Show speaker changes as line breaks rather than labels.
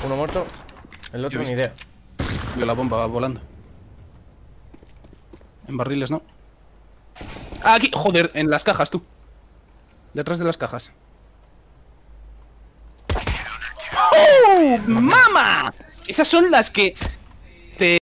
Uno muerto. El otro
Yo he
ni
visto.
idea.
Veo la bomba volando. En barriles, ¿no? Ah, aquí, joder, en las cajas, tú. Detrás de las cajas. ¡Oh, mama! Esas son las que